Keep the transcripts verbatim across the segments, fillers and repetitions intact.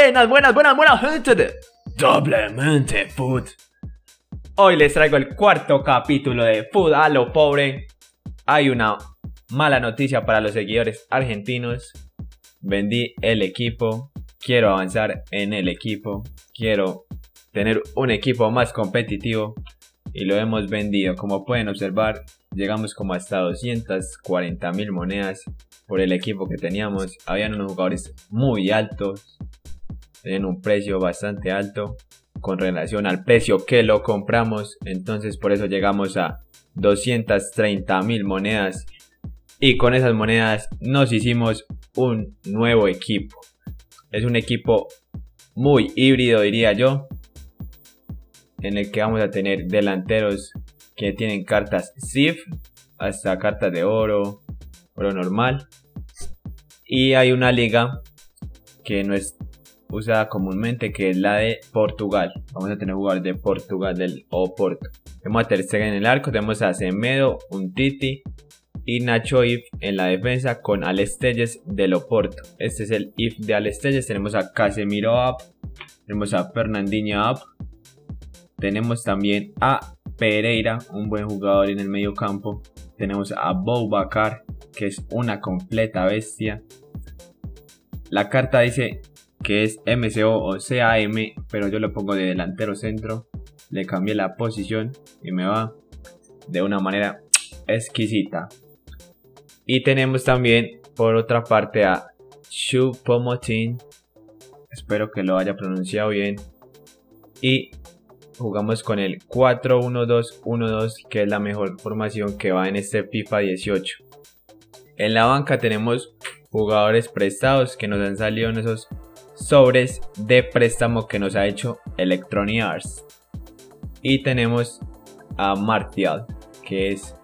Buenas, buenas, buenas, buenas gente de Doblemente Food. Hoy les traigo el cuarto capítulo de Food a lo pobre. Hay una mala noticia para los seguidores argentinos. Vendí el equipo. Quiero avanzar en el equipo. Quiero tener un equipo más competitivo. Y lo hemos vendido. Como pueden observar, llegamos como hasta doscientas cuarenta mil monedas por el equipo que teníamos. Habían unos jugadores muy altos. Tenían un precio bastante alto con relación al precio que lo compramos. Entonces por eso llegamos a doscientas treinta mil monedas. Y con esas monedas nos hicimos un nuevo equipo. Es un equipo muy híbrido, diría yo, en el que vamos a tener delanteros que tienen cartas S I F, hasta cartas de oro, oro normal. Y hay una liga que no es usada comúnmente, que es la de Portugal. Vamos a tener jugadores de Portugal, del Oporto. Tenemos a Ter Stegen en el arco, tenemos a Semedo, Umtiti y Nacho If en la defensa, con Alex Telles del Oporto. Este es el If de Alex Telles. Tenemos a Casemiro up, tenemos a Fernandinho up, tenemos también a Pereira, un buen jugador en el medio campo. Tenemos a Boubacar, que es una completa bestia. La carta dice que es M C O o C A M, pero yo lo pongo de delantero centro. Le cambié la posición y me va de una manera exquisita. Y tenemos también por otra parte a Choupo-Moting. Espero que lo haya pronunciado bien. Y jugamos con el cuatro uno dos uno dos, que es la mejor formación que va en este FIFA dieciocho. En la banca tenemos jugadores prestados que nos han salido en esos sobres de préstamo que nos ha hecho Electronic Arts. Y tenemos a Martial, que es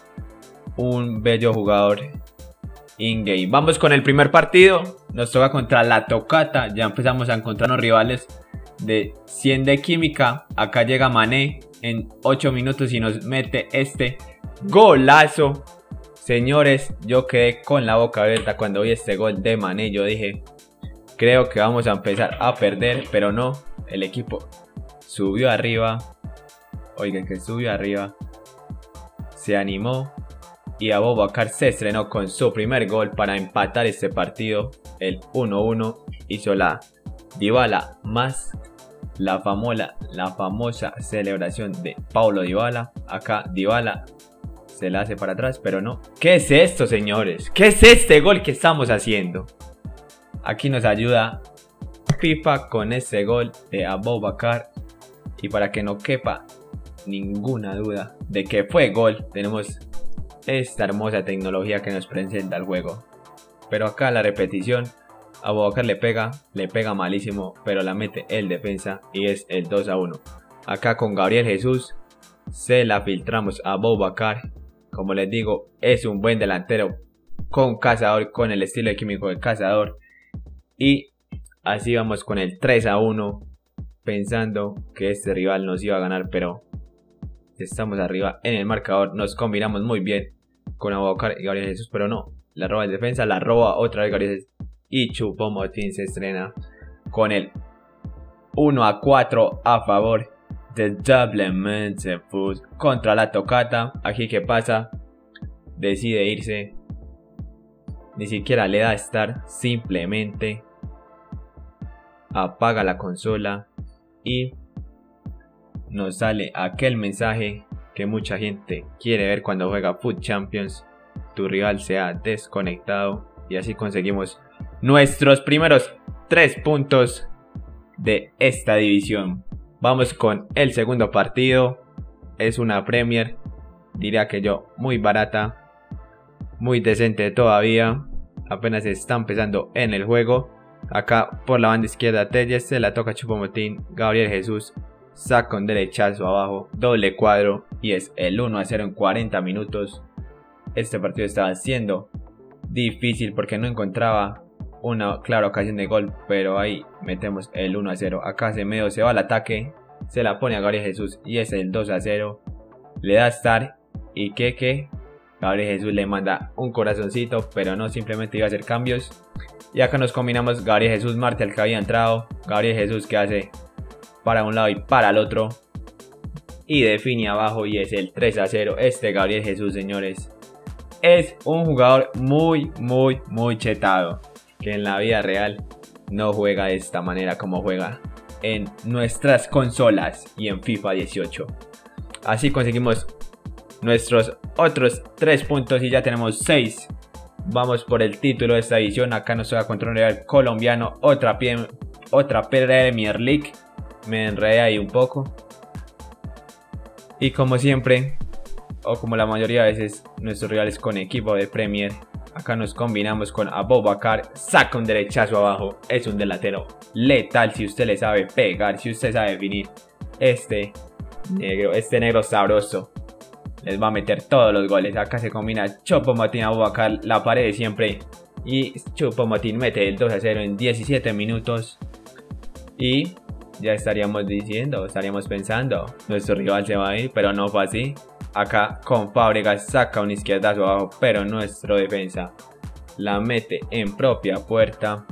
un bello jugador in-game. Vamos con el primer partido. Nos toca contra la Tocata. Ya empezamos a encontrarnos rivales de cien de química. Acá llega Mané en ocho minutos y nos mete este golazo. Señores, yo quedé con la boca abierta cuando vi este gol de Mané. Yo dije, creo que vamos a empezar a perder, pero no. El equipo subió arriba. Oigan, que subió arriba. Se animó. Y Aboubacar se estrenó con su primer gol para empatar este partido. El uno uno. Hizo la Dybala más la famosa, la famosa celebración de Paulo Dybala. Acá Dybala se la hace para atrás, pero no. ¿Qué es esto, señores? ¿Qué es este gol que estamos haciendo? Aquí nos ayuda FIFA con este gol de Aboubacar. Y para que no quepa ninguna duda de que fue gol, tenemos esta hermosa tecnología que nos presenta el juego. Pero acá la repetición, Aboubacar le pega, le pega malísimo, pero la mete el defensa y es el dos a uno. Acá con Gabriel Jesús se la filtramos a Aboubacar. Como les digo, es un buen delantero con cazador, con el estilo de químico de cazador. Y así vamos con el tres a uno, pensando que este rival nos iba a ganar, pero estamos arriba en el marcador. Nos combinamos muy bien con Aboubacar y Gabriel Jesús, pero no. La roba el defensa, la roba otra vez Gabriel Jesús. Y Choupo-Moting se estrena con el uno a cuatro a favor de Doblemente Food contra la Tocata. Aquí qué pasa, decide irse, ni siquiera le da a estar, simplemente apaga la consola y nos sale aquel mensaje que mucha gente quiere ver cuando juega Food Champions: tu rival se ha desconectado. Y así conseguimos nuestros primeros tres puntos de esta división. Vamos con el segundo partido. Es una Premier, diría que yo, muy barata, muy decente todavía. Apenas está empezando en el juego. Acá por la banda izquierda Telles, se la toca a Choupo-Moting. Gabriel Jesús saca un derechazo abajo, doble cuadro, y es el uno a cero en cuarenta minutos. Este partido estaba siendo difícil porque no encontraba una clara ocasión de gol, pero ahí metemos el uno a cero. Acá Semedo se va al ataque, se la pone a Gabriel Jesús y es el dos a cero. Le da Star y que que Gabriel Jesús le manda un corazoncito, pero no, simplemente iba a hacer cambios. Y acá nos combinamos Gabriel Jesús, Martel que había entrado. Gabriel Jesús que hace para un lado y para el otro. Y define abajo y es el tres a cero. Este Gabriel Jesús, señores, es un jugador muy, muy, muy chetado. Que en la vida real no juega de esta manera como juega en nuestras consolas y en FIFA dieciocho. Así conseguimos nuestros otros tres puntos y ya tenemos seis. Vamos por el título de esta edición. Acá nos toca contra un rival colombiano. Otra, otra Premier League. Me enredé ahí un poco. Y como siempre, o como la mayoría de veces, nuestros rivales con equipo de Premier. Acá nos combinamos con Aboubacar. Saca un derechazo abajo. Es un delantero letal si usted le sabe pegar, si usted sabe definir. Este negro, este negro sabroso les va a meter todos los goles. Acá se combina Choupo-Moting, Aboubacar, la pared de siempre. Y Choupo-Moting mete el dos a cero en diecisiete minutos. Y ya estaríamos diciendo, estaríamos pensando, nuestro rival se va a ir, pero no fue así. Acá con Fábregas saca un izquierdazo abajo, pero nuestro defensa la mete en propia puerta.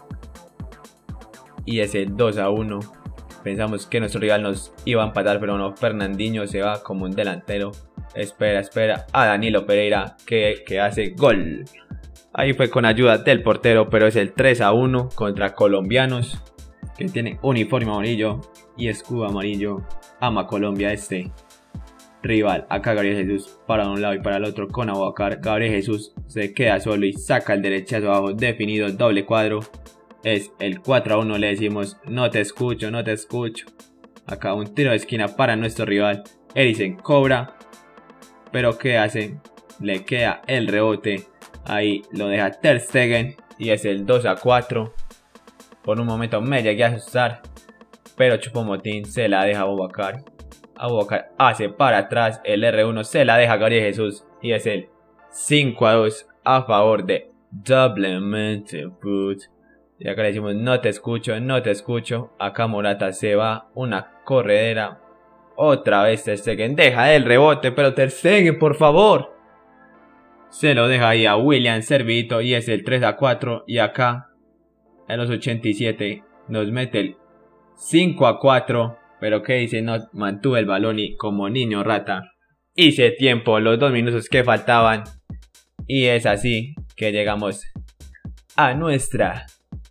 Y es el dos a uno. Pensamos que nuestro rival nos iba a empatar, pero no. Fernandinho se va como un delantero. Espera, espera a Danilo Pereira que, que hace gol. Ahí fue con ayuda del portero, pero es el tres a uno contra colombianos que tienen uniforme amarillo y escudo amarillo. Ama Colombia este rival. Acá Gabriel Jesús para un lado y para el otro con Aboubacar. Gabriel Jesús se queda solo y saca el derechazo abajo definido, doble cuadro. Es el cuatro a uno, le decimos no te escucho, no te escucho. Acá un tiro de esquina para nuestro rival. Eriksen cobra, pero ¿qué hace? Le queda el rebote. Ahí lo deja Ter Stegen y es el dos a cuatro. Por un momento me llegué a asustar, pero Choupo-Moting se la deja a Aboubacar. Aboubacar hace para atrás, el erre uno se la deja a Gabriel Jesús y es el cinco a dos a favor de Doblemente Foot. Y acá le decimos no te escucho, no te escucho. Acá Morata se va, una corredera. Otra vez Ter Stegen deja el rebote, pero Ter Stegen, por favor. Se lo deja ahí a William Servito y es el tres a cuatro. Y acá en los ochenta y siete nos mete el cinco a cuatro. Pero que dice, no mantuve el balón y como niño rata hice tiempo los dos minutos que faltaban. Y es así que llegamos a nuestra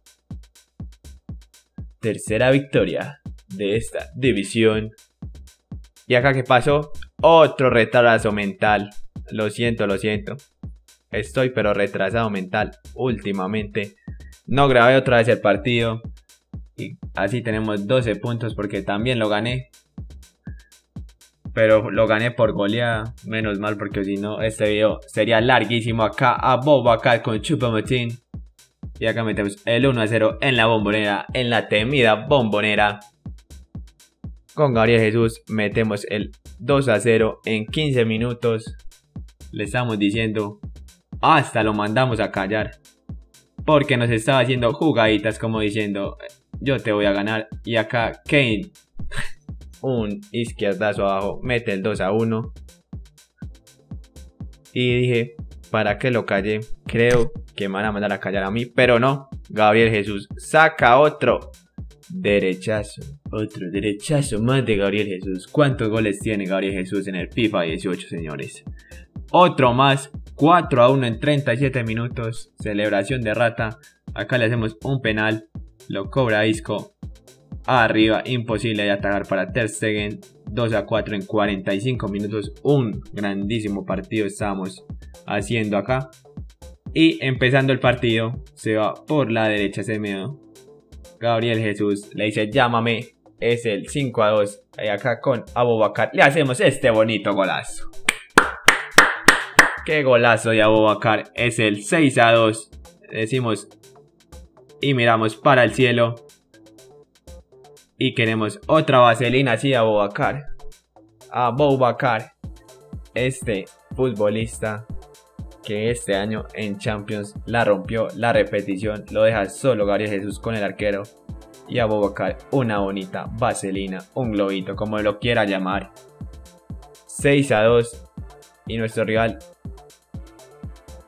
tercera victoria de esta división. Y acá que pasó, otro retraso mental. Lo siento, lo siento. Estoy pero retrasado mental últimamente. No grabé otra vez el partido. Y así tenemos doce puntos porque también lo gané. Pero lo gané por goleada. Menos mal porque si no este video sería larguísimo. Acá Aboubacar con Choupo-Moting. Y acá metemos el uno a cero en la bombonera. En la temida bombonera. Con Gabriel Jesús metemos el dos a cero en quince minutos. Le estamos diciendo. Hasta lo mandamos a callar. Porque nos estaba haciendo jugaditas como diciendo yo te voy a ganar. Y acá Kane un izquierdazo abajo mete el dos a uno. Y dije, ¿para qué lo callé? Creo que me van a mandar a callar a mí, pero no. Gabriel Jesús saca otro derechazo. Otro derechazo más de Gabriel Jesús. ¿Cuántos goles tiene Gabriel Jesús en el FIFA dieciocho, señores? Otro más. cuatro a uno en treinta y siete minutos. Celebración de rata. Acá le hacemos un penal. Lo cobra Isco. Arriba, imposible de atajar para Ter Stegen. dos a cuatro en cuarenta y cinco minutos. Un grandísimo partido estábamos haciendo acá. Y empezando el partido, se va por la derecha Semedo. Gabriel Jesús le dice llámame. Es el cinco a dos. Y acá con Aboubacar le hacemos este bonito golazo. Qué golazo de Aboubacar. Es el seis a dos. Decimos y miramos para el cielo. Y queremos otra vaselina así de Aboubacar. Aboubacar. Este futbolista que este año en Champions la rompió. La repetición lo deja solo Gabriel Jesús con el arquero. Y Aboubacar una bonita vaselina. Un globito como lo quiera llamar. seis a dos. Y nuestro rival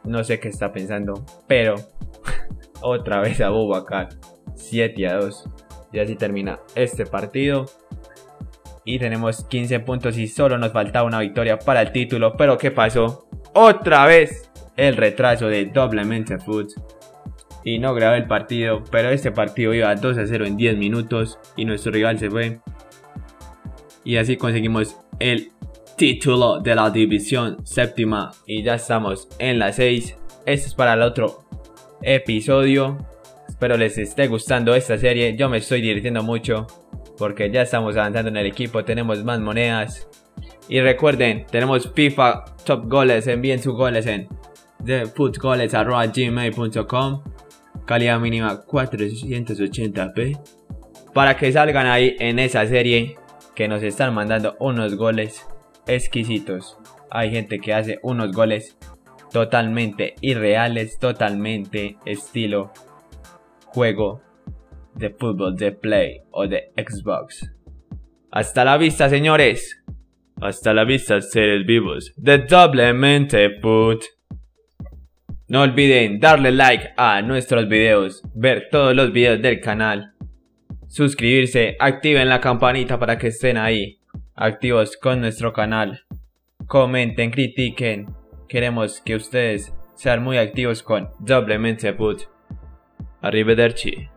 no sé qué está pensando, pero otra vez a Abubakar, siete a dos. Y así termina este partido. Y tenemos quince puntos y solo nos faltaba una victoria para el título. Pero ¿qué pasó? Otra vez el retraso de Doblemente Foot. Y no grabé el partido, pero este partido iba dos a cero en diez minutos y nuestro rival se fue. Y así conseguimos el título de la división séptima y ya estamos en la seis. Esto es para el otro episodio. Espero les esté gustando esta serie. Yo me estoy divirtiendo mucho porque ya estamos avanzando en el equipo, tenemos más monedas. Y recuerden, tenemos FIFA Top Goles, envíen sus goles en the foot goles arroba gmail punto com. Calidad mínima cuatrocientos ochenta p. Para que salgan ahí en esa serie, que nos están mandando unos goles exquisitos. Hay gente que hace unos goles totalmente irreales, totalmente estilo juego de fútbol de Play o de Xbox. Hasta la vista, señores. Hasta la vista, seres vivos de Doblemente Foot. No olviden darle like a nuestros videos, ver todos los videos del canal, suscribirse, activen la campanita para que estén ahí, activos con nuestro canal. Comenten, critiquen, queremos que ustedes sean muy activos con Doblemente Foot. Arrivederci.